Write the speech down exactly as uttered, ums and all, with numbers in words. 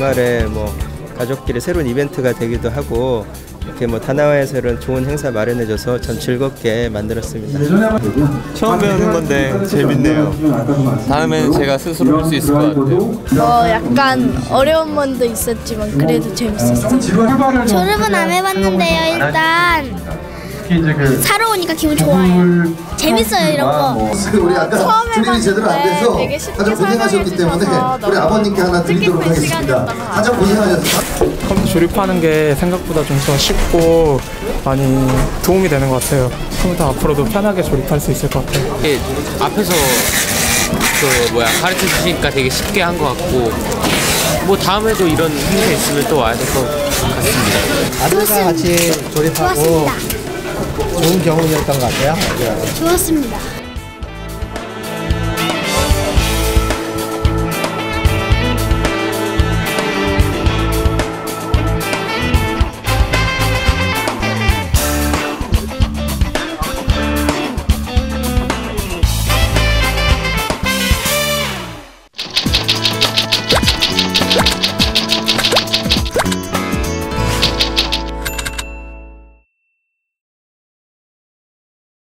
주말에 뭐 가족끼리 새로운 이벤트가 되기도 하고 이렇게 뭐 다나와에서 이런 좋은 행사 마련해줘서 참 즐겁게 만들었습니다. 처음 배우는 건데 재밌네요. 다음에는 제가 스스로 할 수 있을 것 같아요. 어, 약간 어려운 면도 있었지만 그래도 재밌었어요. 졸업은 안 해봤는데요. 일단 사러 오니까 기분 좋아요. 재밌어요 이런 거. 우리 아까 조립이 제대로 안 돼서 가장 고생하셨기 때문에 우리 아버님께 하나 드리도록 하겠습니다. 가장 고생하셨습니다. 컴퓨터 조립하는 게 생각보다 좀 더 쉽고 많이 도움이 되는 것 같아요. 컴퓨터 앞으로도 편하게 조립할 수 있을 것 같아요. 예, 앞에서 그 뭐야 가르쳐 주시니까 되게 쉽게 한 것 같고 뭐 다음에도 이런 행사 있으면 또 와야 될 것 같습니다. 아들과 같이 조립하고 좋았습니다. 좋은 경험이었던 것 같아요. 좋았습니다.